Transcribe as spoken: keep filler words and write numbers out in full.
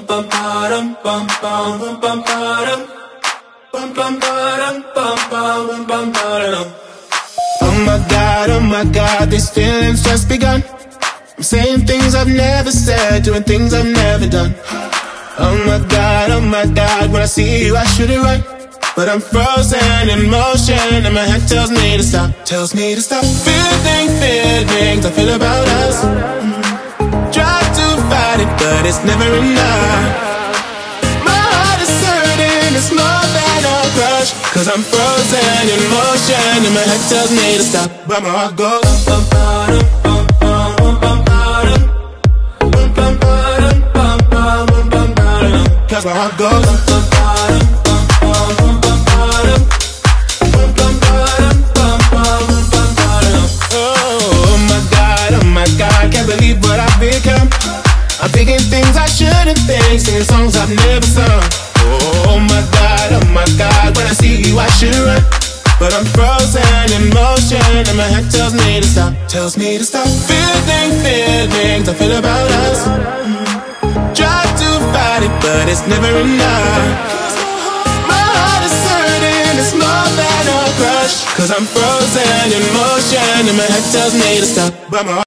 bum ba-dum, bum bum bum bum ba-dum, bum bum ba-dum, bum bum bum bum ba-dum. Oh my God, oh my God, these feelings just begun. I'm saying things I've never said, doing things I've never done. Oh my God, oh my God, when I see you I should it right, but I'm frozen in motion and my head tells me to stop, tells me to stop. Feeling feelings I feel about us. Try to fight it, but it's never enough. My heart is hurting, it's more than a crush, cause I'm frozen in motion and my head tells me to stop, but my heart goes bum, bum, bum, bum, bum, bum, bum, bum, bum, bum, bum, bum, bum, cause my heart goes bum, bum, bum, bum, bum, bum, bum, bum, bum, bum, bum. Oh my God, oh my God, can't believe what I've become. I'm thinking things I shouldn't think, singing songs I've never sung. Oh my God, oh my God, when I see you I should run, but I'm frozen in motion and my head tells me to stop, tells me to stop. Feeling feelings I feel about us. Try to fight it, but it's never enough. My heart is hurting, it's more than a crush, cause I'm frozen in motion and my head tells me to stop, but my